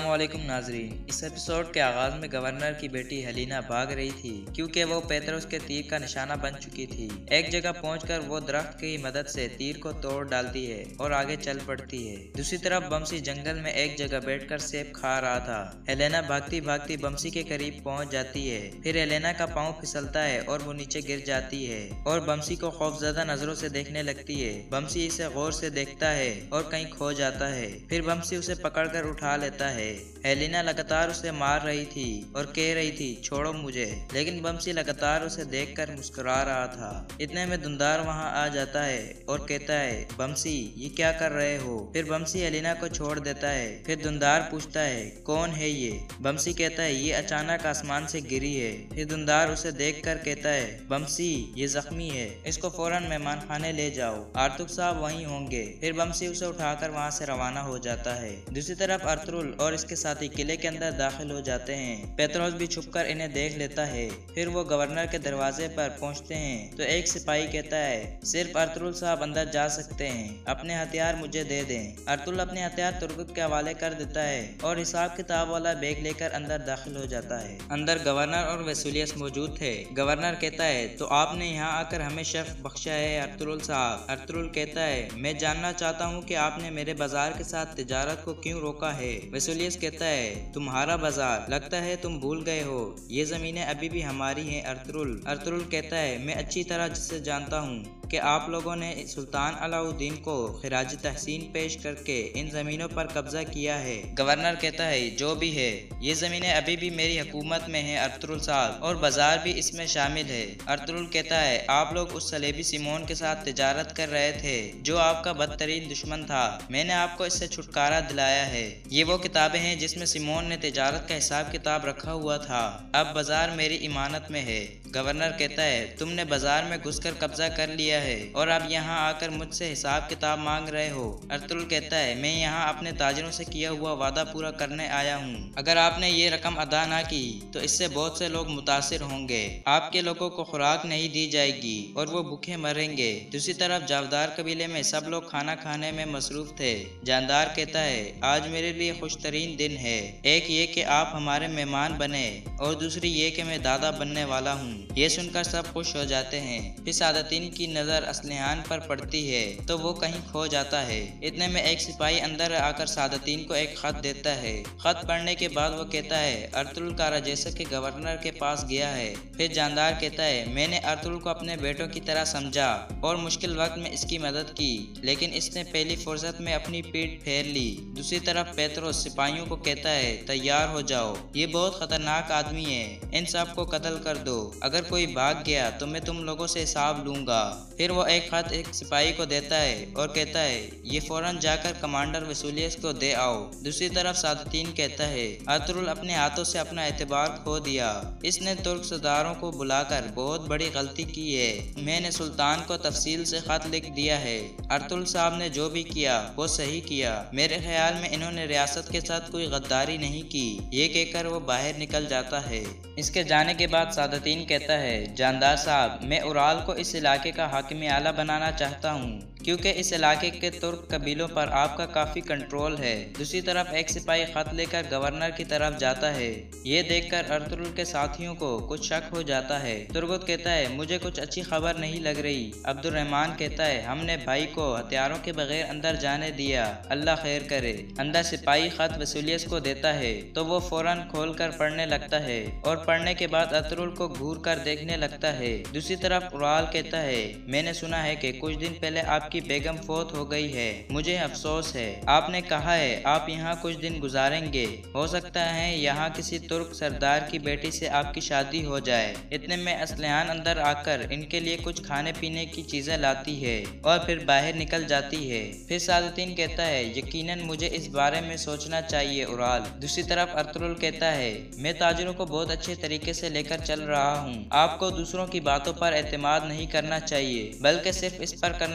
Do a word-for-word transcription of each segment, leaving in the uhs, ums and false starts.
अस्सलामुअलैकुम नाजरीन। इस एपिसोड के आगाज में गवर्नर की बेटी हेलिना भाग रही थी क्योंकि वो पेत्रोस के तीर का निशाना बन चुकी थी। एक जगह पहुंचकर वो दरख्त की मदद से तीर को तोड़ डालती है और आगे चल पड़ती है। दूसरी तरफ बमसी जंगल में एक जगह बैठकर सेब खा रहा था। हेलेना भागती भागती बमसी के करीब पहुंच जाती है। फिर हेलेना का पाँव फिसलता है और वो नीचे गिर जाती है और बमसी को खौफजदा नजरों से देखने लगती है। बमसी इसे गौर से देखता है और कहीं खो जाता है। फिर बमसी उसे पकड़कर उठा लेता है। हेलिना लगातार उसे मार रही थी और कह रही थी छोड़ो मुझे, लेकिन बमसी लगातार उसे देखकर मुस्कुरा रहा था। इतने में धुंधार वहां आ जाता है और कहता है बमसी ये क्या कर रहे हो। फिर बमसी हेलिना को छोड़ देता है। फिर धुंधार पूछता है कौन है ये। बमसी कहता है ये अचानक आसमान से गिरी है। फिर धुंधार उसे देख कर कहता है बमसी ये जख्मी है, इसको फौरन मेहमान खाने ले जाओ, आर्तुक साहब वहीं होंगे। फिर बमसी उसे उठाकर वहां से रवाना हो जाता है। दूसरी तरफ अर्तुरुल और इसके साथी किले के अंदर दाखिल हो जाते हैं। पेत्रोस भी छुपकर इन्हें देख लेता है। फिर वो गवर्नर के दरवाजे पर पहुंचते हैं तो एक सिपाही कहता है सिर्फ अर्तुरुल साहब अंदर जा सकते हैं, अपने हथियार मुझे दे दें। अर्तुरुल अपने हथियार तुर्गुत के हवाले कर देता है और हिसाब किताब वाला बैग लेकर अंदर दाखिल हो जाता है। अंदर गवर्नर और वेसुलियस मौजूद थे। गवर्नर कहता है तो आपने यहाँ आकर हमें शर्फ बख्शा है अर्तुरुल साहब। अर्तुरुल कहता है मैं जानना चाहता हूँ कि आपने मेरे बाजार के साथ तिजारत को क्यों रोका है। वेसुलियस कहता है तुम्हारा बाजार, लगता है तुम भूल गए हो, ये जमीनें अभी भी हमारी हैं अर्तुरुल। अर्तुरुल कहता है मैं अच्छी तरह जिससे जानता हूँ कि आप लोगों ने सुल्तान अलाउद्दीन को खिराज तहसीन पेश करके इन जमीनों पर कब्जा किया है। गवर्नर कहता है जो भी है ये जमीनें अभी भी मेरी हुकूमत में हैं अर्तुरुल साहब, और बाजार भी इसमें शामिल है। अर्तुरुल कहता है आप लोग उस सलेबी सिमोन के साथ तिजारत कर रहे थे जो आपका बदतरीन दुश्मन था, मैंने आपको इससे छुटकारा दिलाया है। ये वो किताबें हैं जिसमें सिमोन ने तिजारत का हिसाब किताब रखा हुआ था, अब बाजार मेरी इमानत में है। गवर्नर कहता है तुमने बाजार में घुसकर कब्जा कर लिया है और अब यहाँ आकर मुझसे हिसाब किताब मांग रहे हो। अर्तुरुल कहता है मैं यहाँ अपने ताजरों से किया हुआ वादा पूरा करने आया हूँ, अगर आपने ये रकम अदा ना की तो इससे बहुत से लोग मुतासिर होंगे, आपके लोगों को खुराक नहीं दी जाएगी और वो भूखे मरेंगे। दूसरी तरफ जावदार कबीले में सब लोग खाना खाने में मसरूफ थे। जानदार कहता है आज मेरे लिए खुशतरीन दिन है, एक ये कि आप हमारे मेहमान बने और दूसरी ये कि मैं दादा बनने वाला हूँ। ये सुनकर सब खुश हो जाते हैं। फिर सादतीन की नजर असलिहान पर पड़ती है तो वो कहीं खो जाता है। इतने में एक सिपाही अंदर आकर सादतीन को एक खत देता है। खत पढ़ने के बाद वो कहता है अर्तुरुल काराजेसक के गवर्नर के पास गया है। फिर जानदार कहता है मैंने अर्तुरुल को अपने बेटों की तरह समझा और मुश्किल वक्त में इसकी मदद की, लेकिन इसने पहली फुर्सत में अपनी पीठ फेर ली। दूसरी तरफ पेत्रोस सिपाहियों को कहता है तैयार हो जाओ, ये बहुत खतरनाक आदमी है, इन सब को कत्ल कर दो, अगर कोई भाग गया तो मैं तुम लोगों से हिसाब लूंगा। फिर वो एक खत एक सिपाही को देता है और कहता है ये फौरन जाकर कमांडर वेसुलियस को दे आओ। दूसरी तरफ सादतीन कहता है अर्तुरुल अपने हाथों से अपना एतबार खो दिया, इसने तुर्क सरदारों को बुलाकर बहुत बड़ी गलती की है, मैंने सुल्तान को तफसील से खत लिख दिया है, अर्तुरुल साहब ने जो भी किया वो सही किया, मेरे ख्याल में इन्होंने रियासत के साथ कोई गद्दारी नहीं की। ये कहकर वो बाहर निकल जाता है। इसके जाने के बाद सादतीन कहता है जानदार साहब मैं उराल को इस इलाके का हाकिम आला बनाना चाहता हूँ क्योंकि इस इलाके के तुर्क कबीलों पर आपका काफी कंट्रोल है। दूसरी तरफ एक सिपाही खत लेकर गवर्नर की तरफ जाता है। ये देखकर अर्तुरुल के साथियों को कुछ शक हो जाता है। तुर्गुत कहता है मुझे कुछ अच्छी खबर नहीं लग रही। अब्दुल रहमान कहता है हमने भाई को हथियारों के बगैर अंदर जाने दिया, अल्लाह खैर करे। अंदर सिपाही खत वेसुलियस को देता है तो वो फौरन खोल कर पढ़ने लगता है और पढ़ने के बाद अर्तुरुल को घूर कर देखने लगता है। दूसरी तरफ उराल कहता है मैंने सुना है कि कुछ दिन पहले आप की बेगम फौत हो गई है, मुझे अफसोस है। आपने कहा है आप यहाँ कुछ दिन गुजारेंगे, हो सकता है यहाँ किसी तुर्क सरदार की बेटी से आपकी शादी हो जाए। इतने में असलिहान अंदर आकर इनके लिए कुछ खाने पीने की चीजें लाती है और फिर बाहर निकल जाती है। फिर सादतीन कहता है यकीनन मुझे इस बारे में सोचना चाहिए उराल। दूसरी तरफ अर्तुरुल कहता है मैं ताजरों को बहुत अच्छे तरीके से लेकर चल रहा हूँ, आपको दूसरों की बातों पर एतमाद नहीं करना चाहिए बल्कि सिर्फ इस पर करना चाहिए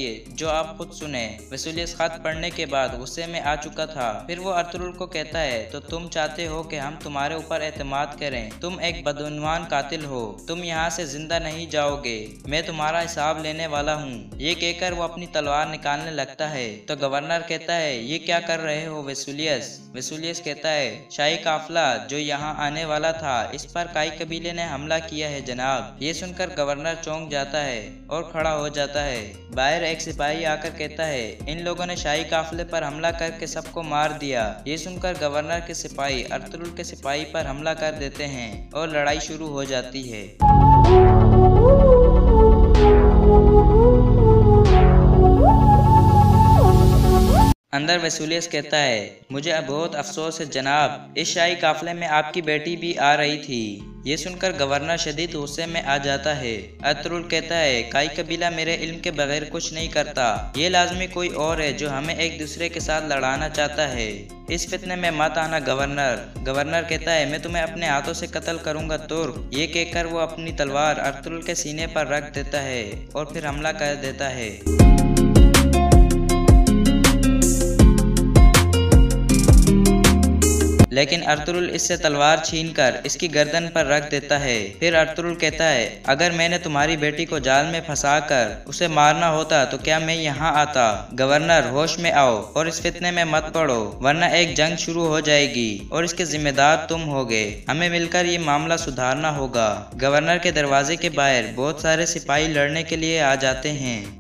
चाहिए जो आप खुद सुने। वेसुलियस खत पढ़ने के बाद गुस्से में आ चुका था। फिर वो अर्तुगरुल को कहता है, तो तुम चाहते हो कि हम तुम्हारे ऊपर एतमाद करें? तुम एक बदउनवान कातिल हो, तुम यहाँ से जिंदा नहीं जाओगे, मैं तुम्हारा हिसाब लेने वाला हूँ। ये कहकर वो अपनी तलवार निकालने लगता है तो गवर्नर कहता है, ये क्या कर रहे हो वेसुलियस? वेसुलियस कहता है, शाही काफिला जो यहाँ आने वाला था इस पर काई कबीले ने हमला किया है जनाब। ये सुनकर गवर्नर चौंक जाता है और खड़ा हो जाता है। बाहर एक सिपाही आकर कहता है, इन लोगों ने शाही काफिले पर हमला करके सबको मार दिया। ये सुनकर गवर्नर के सिपाही अर्तुगरुल के सिपाही पर हमला कर देते हैं और लड़ाई शुरू हो जाती है। अंदर वेसुलियस कहता है, मुझे बहुत अफसोस है जनाब, इस शाही काफिले में आपकी बेटी भी आ रही थी। ये सुनकर गवर्नर शदीद गुस्से में आ जाता है। अर्तुगरुल कहता है, काई कबीला मेरे इल्म के बगैर कुछ नहीं करता, ये लाजमी कोई और है जो हमें एक दूसरे के साथ लड़ाना चाहता है। इस फितने में मत आना गवर्नर। गवर्नर कहता है, मैं तुम्हें अपने हाथों से कत्ल करूंगा तुर्क। ये कहकर वो अपनी तलवार अर्तुगरुल के सीने पर रख देता है और फिर हमला कर देता है। लेकिन अर्तुगरुल इससे तलवार छीनकर इसकी गर्दन पर रख देता है। फिर अर्तुगरुल कहता है, अगर मैंने तुम्हारी बेटी को जाल में फंसाकर उसे मारना होता तो क्या मैं यहाँ आता? गवर्नर होश में आओ और इस फितने में मत पड़ो, वरना एक जंग शुरू हो जाएगी और इसके जिम्मेदार तुम होगे। हमें मिलकर ये मामला सुधारना होगा। गवर्नर के दरवाजे के बाहर बहुत सारे सिपाही लड़ने के लिए आ जाते हैं।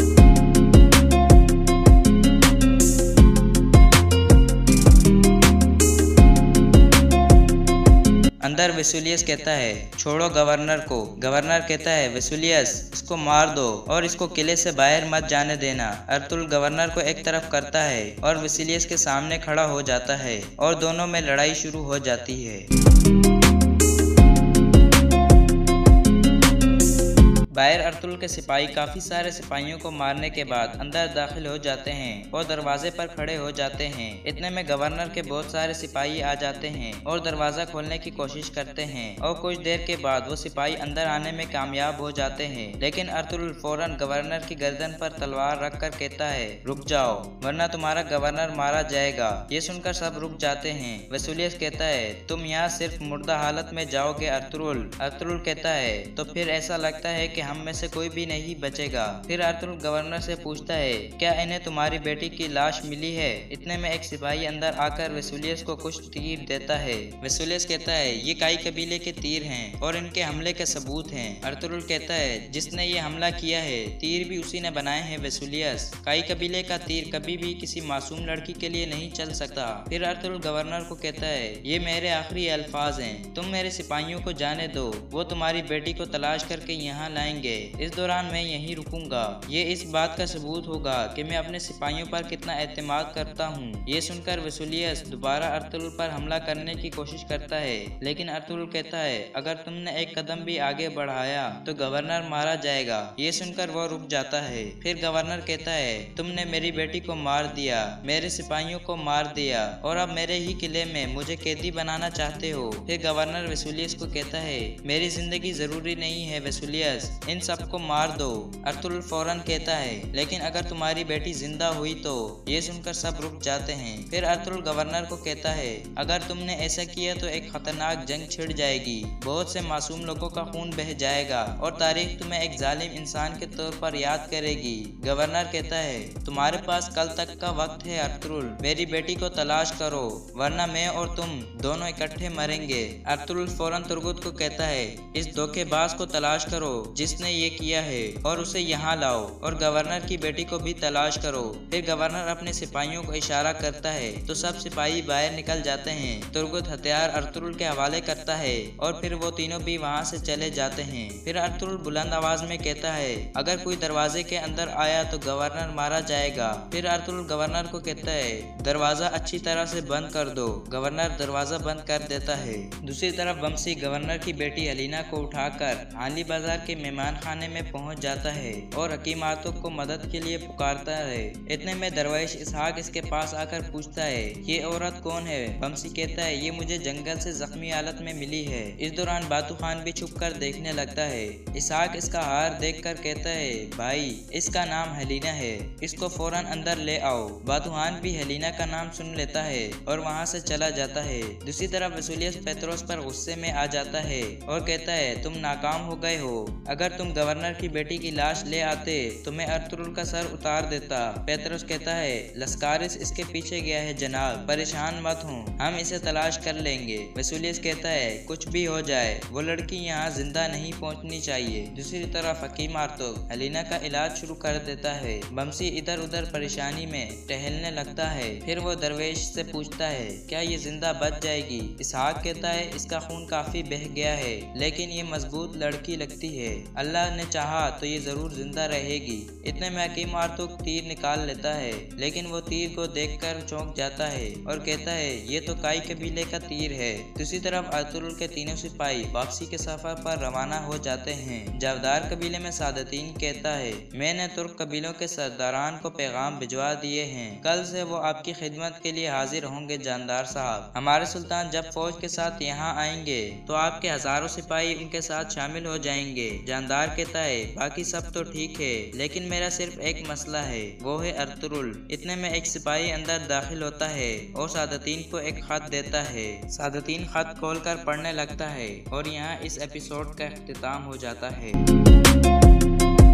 अंदर वेसुलियस कहता है, छोड़ो गवर्नर को। गवर्नर कहता है, वेसुलियस इसको मार दो और इसको किले से बाहर मत जाने देना। अर्तुगरुल गवर्नर को एक तरफ करता है और वेसुलियस के सामने खड़ा हो जाता है और दोनों में लड़ाई शुरू हो जाती है। बाहर अर्तुगरुल के सिपाही काफी सारे सिपाहियों को मारने के बाद अंदर दाखिल हो जाते हैं और दरवाजे पर खड़े हो जाते हैं। इतने में गवर्नर के बहुत सारे सिपाही आ जाते हैं और दरवाजा खोलने की कोशिश करते हैं और कुछ देर के बाद वो सिपाही अंदर आने में कामयाब हो जाते हैं। लेकिन अर्तुगरुल फौरन गवर्नर की गर्दन पर तलवार रख कर कहता है, रुक जाओ वरना तुम्हारा गवर्नर मारा जाएगा। ये सुनकर सब रुक जाते हैं। वेसुलियस कहता है, तुम यहाँ सिर्फ मुर्दा हालत में जाओगे अर्तुगरुल। अर्तुगरुल कहता है, तो फिर ऐसा लगता है कि हम में से कोई भी नहीं बचेगा। फिर अर्तुगरुल गवर्नर से पूछता है, क्या इन्हें तुम्हारी बेटी की लाश मिली है? इतने में एक सिपाही अंदर आकर वेसुलियस को कुछ तीर देता है। वेसुलियस कहता है, ये काई कबीले के तीर हैं और इनके हमले के सबूत हैं। अर्तुगरुल कहता है, जिसने ये हमला किया है तीर भी उसी ने बनाए हैं वेसुलियस। काई कबीले का तीर कभी भी किसी मासूम लड़की के लिए नहीं चल सकता। फिर अर्तुगरुल गवर्नर को कहता है, ये मेरे आखिरी अल्फाज हैं, तुम मेरे सिपाहियों को जाने दो, वो तुम्हारी बेटी को तलाश करके यहाँ लाएंगे। इस दौरान मैं यहीं रुकूंगा। ये इस बात का सबूत होगा कि मैं अपने सिपाहियों पर कितना एतमाद करता हूँ। ये सुनकर वेसुलियस दोबारा अर्तुगरुल पर हमला करने की कोशिश करता है, लेकिन अर्तुगरुल कहता है, अगर तुमने एक कदम भी आगे बढ़ाया तो गवर्नर मारा जाएगा। ये सुनकर वो रुक जाता है। फिर गवर्नर कहता है, तुमने मेरी बेटी को मार दिया, मेरे सिपाहियों को मार दिया और अब मेरे ही किले में मुझे कैदी बनाना चाहते हो। फिर गवर्नर वेसुलियस को कहता है, मेरी जिंदगी जरूरी नहीं है वेसुलियस, इन सबको मार दो। अर्तुगरुल फौरन कहता है, लेकिन अगर तुम्हारी बेटी जिंदा हुई तो। ये सुनकर सब रुक जाते हैं। फिर अर्तुगरुल गवर्नर को कहता है, अगर तुमने ऐसा किया तो एक खतरनाक जंग छिड़ जाएगी, बहुत से मासूम लोगों का खून बह जाएगा और तारीख तुम्हें एक जालिम इंसान के तौर पर याद करेगी। गवर्नर कहता है, तुम्हारे पास कल तक का वक्त है अर्तुगरुल, मेरी बेटी को तलाश करो वरना मैं और तुम दोनों इकट्ठे मरेंगे। अर्तुगरुल फौरन तुर्गुत को कहता है, इस धोखेबाज को तलाश करो जिसने ये किया है और उसे यहाँ लाओ और गवर्नर की बेटी को भी तलाश करो। फिर गवर्नर अपने सिपाहियों को इशारा करता है तो सब सिपाही बाहर निकल जाते हैं। तुर्गुत हथियार अर्तुगरुल के हवाले करता है और फिर वो तीनों भी वहाँ से चले जाते हैं। फिर अर्तुगरुल बुलंद आवाज में कहता है, अगर कोई दरवाजे के अंदर आया तो गवर्नर मारा जाएगा। फिर अर्तुगरुल गवर्नर को कहता है, दरवाजा अच्छी तरह से बंद कर दो। गवर्नर दरवाजा बंद कर देता है। दूसरी तरफ वंशी गवर्नर की बेटी हलीना को उठाकर हाली बाजार के मेहमान मेहमान खाने में पहुंच जाता है और हकीम आर्तुक को मदद के लिए पुकारता है। इतने में दरवेश इसहाक इसके पास आकर पूछता है, ये औरत कौन है? बमसी कहता है, ये मुझे जंगल से जख्मी हालत में मिली है। इस दौरान बातू खान भी छुप कर देखने लगता है। इसहाक इसका हार देख कर कहता है, भाई इसका नाम हेलिना है, इसको फौरन अंदर ले आओ। बातू खान भी हेलिना का नाम सुन लेता है और वहाँ से चला जाता है। दूसरी तरफ वसूलियस पेत्रोस पर गुस्से में आ जाता है और कहता है, तुम नाकाम हो गए हो। अगर तुम गवर्नर की बेटी की लाश ले आते तो मैं अर्तुगरुल का सर उतार देता। पेत्रोस कहता है, लस्कारिस इसके पीछे गया है जनाब, परेशान मत हो, हम इसे तलाश कर लेंगे। वसूलियस कहता है, कुछ भी हो जाए वो लड़की यहाँ जिंदा नहीं पहुँचनी चाहिए। दूसरी तरफ हकीम आर्तुक हेलिना का इलाज शुरू कर देता है। बमसी इधर उधर परेशानी में टहलने लगता है। फिर वो दरवेश से पूछता है, क्या ये जिंदा बच जाएगी? इसहाक कहता है, इसका खून काफी बह गया है, लेकिन ये मजबूत लड़की लगती है, अल्लाह ने चाहा तो ये जरूर जिंदा रहेगी। इतने में हकीम आर्तुक तीर निकाल लेता है, लेकिन वो तीर को देखकर चौंक जाता है और कहता है, ये तो काई कबीले का तीर है। दूसरी तरफ अर्तुगरुल के तीनों सिपाही वापसी के सफर पर रवाना हो जाते हैं। जावदार कबीले में सादतीन कहता है, मैंने तुर्क कबीलों के सरदारान को पैगाम भिजवा दिए हैं, कल से वो आपकी खिदमत के लिए हाजिर होंगे जानदार साहब। हमारे सुल्तान जब फौज के साथ यहाँ आएंगे तो आपके हजारों सिपाही उनके साथ शामिल हो जाएंगे। जानदार कहता है, बाकी सब तो ठीक है, लेकिन मेरा सिर्फ एक मसला है, वो है अर्तुगरुल। इतने में एक सिपाही अंदर दाखिल होता है और सादतीन को एक खत देता है। सादतीन खत खोलकर पढ़ने लगता है और यहाँ इस एपिसोड का इख्तिताम हो जाता है।